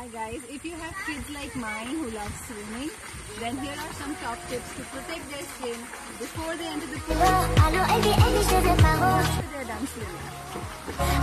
Hi guys, if you have kids like mine who love swimming, then here are some top tips to protect their skin before they enter the pool after they're done swimming.